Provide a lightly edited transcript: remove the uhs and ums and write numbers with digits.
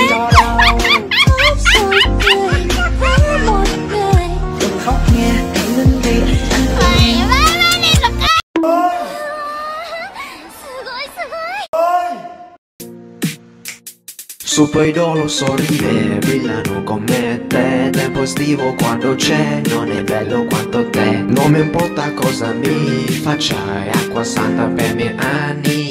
lo đâu. Đừng khóc nghe, hãy ngưng đi anh thương. Su quei dolo sorride, brillano come te. Tempo estivo quando c'è, non è bello quanto te. Non mi importa cosa mi facciai, acqua santa per miei anni.